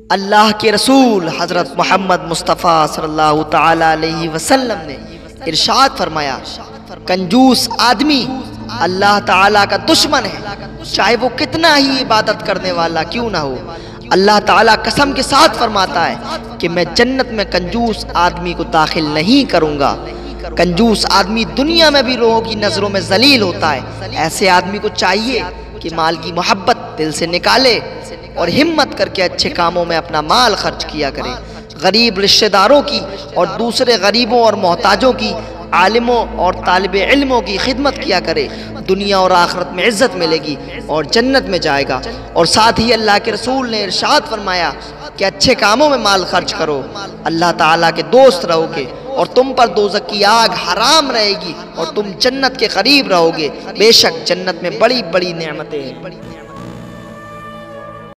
اللہ کے رسول حضرت محمد مصطفیٰ صلی اللہ تعالی علیہ وسلم نے ارشاد فرمایا، کنجوس آدمی اللہ تعالیٰ کا دشمن ہے، چاہے وہ کتنا ہی عبادت کرنے والا کیوں نہ ہو۔ اللہ تعالیٰ قسم کے ساتھ فرماتا ہے کہ میں جنت میں کنجوس آدمی کو داخل نہیں کروں گا۔ کنجوس آدمی دنیا میں بھی لوگوں کی نظروں میں ذلیل ہوتا ہے۔ ایسے آدمی کو چاہیے کہ مال کی محبت دل سے نکالے اور ہمت کر کے اچھے کاموں میں اپنا مال خرچ کیا کرے، غریب رشتہ داروں کی اور دوسرے غریبوں اور محتاجوں کی، عالموں اور طالب علموں کی خدمت کیا کرے، دنیا اور آخرت میں عزت ملے گی اور جنت میں جائے گا۔ اور ساتھ ہی اللہ کے رسول نے ارشاد فرمایا کہ اچھے کاموں میں مال خرچ کرو، اللہ تعالیٰ کے دوست رہو گے اور تم پر دوزخ کی آگ حرام رہے گی اور تم جنت کے قریب رہو گے۔ بے شک جنت میں بڑی بڑی نعمتیں ہیں۔